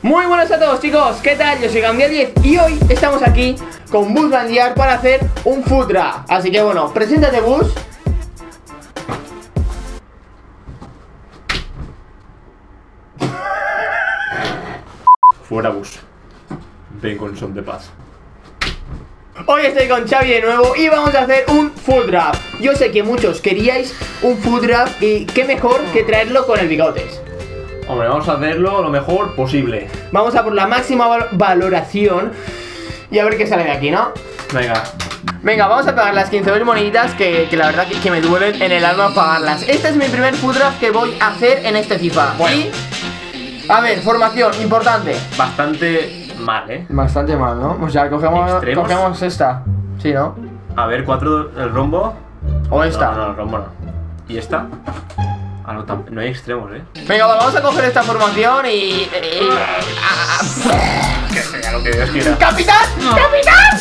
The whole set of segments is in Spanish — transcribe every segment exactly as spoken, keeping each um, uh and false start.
Muy buenas a todos, chicos, ¿qué tal? Yo soy Gambiel diez y hoy estamos aquí con Bus Bandiar para hacer un food rap. Así que bueno, preséntate, Bus. Fuera Bus. Ven con son de paz. Hoy estoy con Xavi de nuevo y vamos a hacer un food rap. Yo sé que muchos queríais un food rap y qué mejor que traerlo con el Bigotes. Hombre, vamos a hacerlo lo mejor posible. Vamos a por la máxima val valoración y a ver qué sale de aquí, ¿no? Venga. Venga, vamos a pagar las quince mil moneditas que, que la verdad que, que me duelen en el alma pagarlas. Este es mi primer food rap que voy a hacer en este FIFA. Bueno. Y, a ver, formación, importante. Bastante mal, ¿eh? Bastante mal, ¿no? O sea, cogemos, Extremos. cogemos esta. Sí, ¿no? A ver, cuatro, el rombo. O esta. No, no, no, el rombo no. ¿Y esta? Ah, no, no hay extremos, ¿eh? Venga, va, vamos a coger esta formación y... y- ah, Que sea lo que Dios quiera. ¡Capitán! No. ¡Capitán!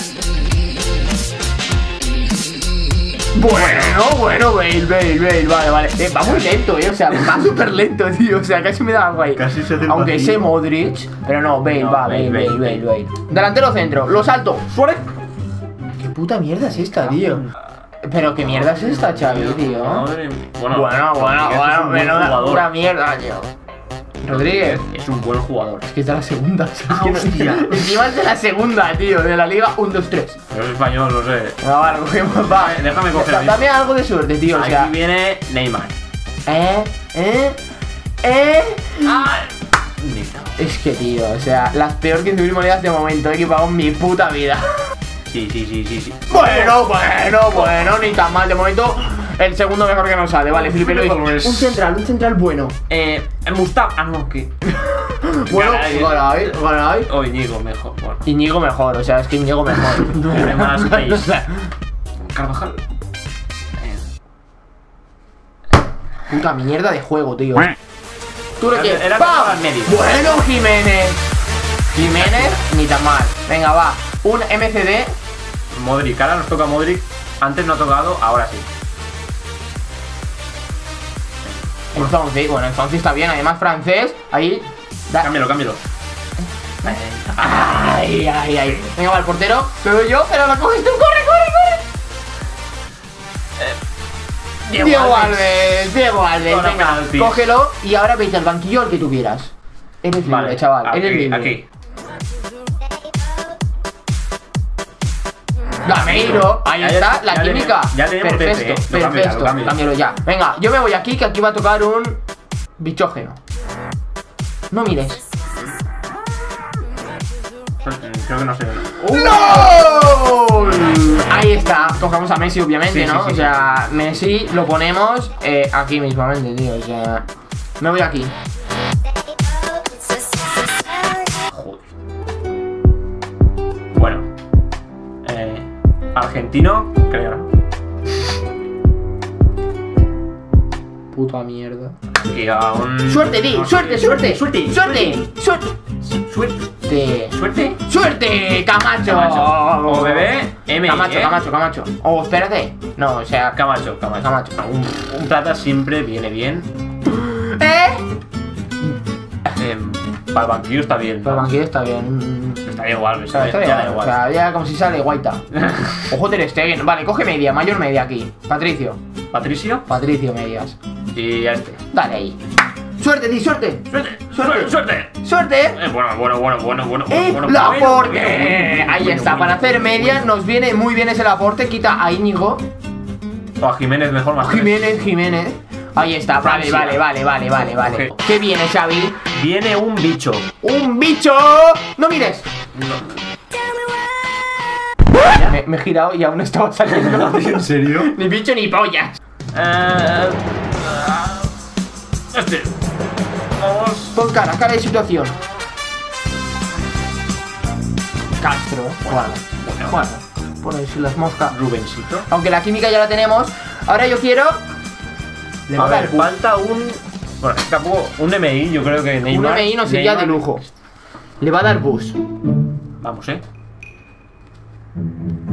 Bueno, bueno, Bale, Bale, Bale, vale, vale. Eh, va muy lento, eh, o sea, va súper lento, tío. O sea, casi me da algo ahí. Casi se hace Aunque vacío. sé Modric, pero no, Bale, No, va, Bale, Bale, Bale, Bale, Bale, Bale. Delantero centro, lo salto, suele. ¿Qué puta mierda es esta, tío? Pero qué mierda es esta, Xavi, tío. Madre mía. Bueno, bueno, bueno, Rodríguez es un buen menuda jugador. pura mierda, tío. Rodríguez. Es un buen jugador. Es que es de la segunda, es que no- hostia. encima es de la segunda, tío, de la liga uno, dos, tres. Pero es español, no sé. No, vale, cogemos, va. Déjame coger Da- el Dame algo de suerte, tío, o Aquí sea. viene Neymar. Eh, eh, eh. Ah, Nita. Es que, tío, o sea, las peor quince mil monedas de momento he equipado en mi puta vida. Sí, sí, sí, sí, sí. Bueno, bueno, bueno, ni tan mal de momento. El segundo mejor que nos sale, vale, Felipe Luis. Pues- Un central, un central bueno. Eh, el Mustafa. Ah, no, ¿qué? Bueno, Garay. Garay, Garay. O Íñigo, mejor. Bueno. Íñigo mejor, o sea, es que Íñigo mejor. Tiene más No pace. sé. Carvajal. Puta mierda de juego, tío. ¿Tú lo Era- quieres? era ¡Pam! al medio. Bueno, Jiménez. Jiménez, ni tan mal. Venga, va. Un M C D. Modric, ahora nos toca Modric. Antes no ha tocado, ahora sí. Entonces, bueno, entonces está bien. Además, francés. Ahí. Da- Cámbialo, cámbialo. Ay, ay, ay. Venga, va, el portero. Lo doy yo, pero lo coges tú. ¡Corre, corre, corre! Diego Diego Alves. Alves, Diego Alves. Ahora Venga, penalti. cógelo y ahora vete al banquillo el que tú quieras. Eres libre, Vale, chaval. aquí, Eres libre. aquí. Gameiro, ahí Ya, está, ya, la ya química. tenemos- ya tenemos perfecto, Pepe, eh. Lo perfecto. cámbialo, lo cámbialo. Cámbialo ya. Venga, yo me voy aquí, que aquí va a tocar un bichógeno. No mires. Creo que no sé. ¡No! Ahí está. Cogemos a Messi, obviamente, Sí, sí, ¿no? sí, o sea, Messi lo ponemos eh, aquí mismamente, tío. O sea, me voy aquí. Joder. Bueno. Eh, argentino, creo, ¿no? Puta mierda. Y a un... Suerte, di, no, suerte, suerte, suerte, suerte, suerte. Suerte. Suerte. Suerte, Camacho. Camacho. O bebé, M. Camacho, ¿eh? Camacho, Camacho. O espérate. No, o sea, Camacho, Camacho. Camacho. Un, un plata siempre viene bien. ¿Eh? Eh, para el banquillo está bien. Pero el banquillo está bien. Está bien igual, O sea, está ya bien, da o igual. sea, ya como si sale Guaita. Ojo Ter Stegen. Vale, coge media, mayor media aquí. Patricio. Patricio Patricio medias. y ya este. Dale ahí. Suerte, di, suerte. Suerte, Suerte. suerte. Suerte. Eh, bueno, bueno, bueno, bueno, bueno. ¡Eh! bueno, ¡Laporte! bueno, bueno, bueno, Ahí bueno, está, bueno, para hacer bueno, media bueno. nos viene muy bien ese Laporte. Quita a Íñigo. O a Jiménez mejor más. Jiménez, Jiménez. Ahí está, vale, Francia. vale, vale, vale, vale, vale. Ok. ¿Qué viene, Xavi? Viene un bicho. ¡Un bicho! ¡No mires! Me, me he girado y aún no estaba saliendo. ¿En serio? Ni bicho ni pollas. Eh, este. Vamos. Pon cara, cara de situación. Castro. Bueno, Bueno, bueno. Ponéis las moscas. Rubencito. Aunque la química ya la tenemos. Ahora yo quiero. Le va A a dar ver, bus. falta un. Bueno, tampoco. Un M I, yo creo que Un Neymar. M I no sería de Neymar- lujo. Le va a dar bus. Vamos, eh.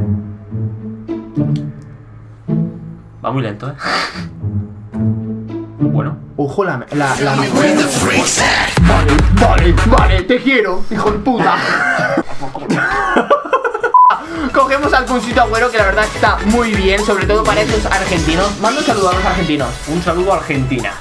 Va muy lento, eh. Bueno. Ojo la... la, la vale, vale, vale, te quiero, hijo de puta. Cogemos al Kunsito Agüero, que la verdad está muy bien, sobre todo para esos argentinos. Mando un saludo a los argentinos. Un saludo a Argentina.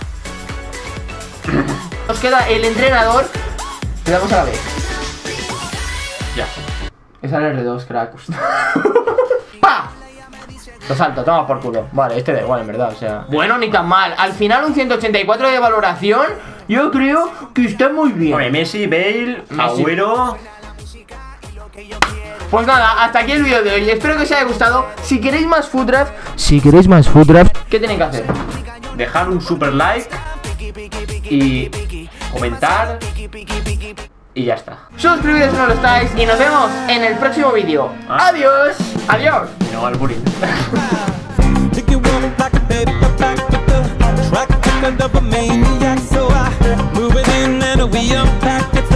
Nos queda el entrenador. Le damos a la B. Ya. Es el R dos, crack. ¡Pa! Lo salto, toma por culo. Vale, este da igual, en verdad, o sea. Bueno, ni tan mal. Al final un ciento ochenta y cuatro de valoración. Yo creo que está muy bien. Hombre, Messi, Bale, Messi. Agüero. Pues nada, hasta aquí el vídeo de hoy. Espero que os haya gustado. Si queréis más food draft, si queréis más food draft, ¿qué tenéis que hacer? Dejar un super like y comentar y ya está. Suscribiros si no lo estáis y nos vemos en el próximo vídeo. Ah. Adiós. Adiós. No al bullying. Think you want like a baby, back with the track, took a double maniac, so I move it in and we unpack it.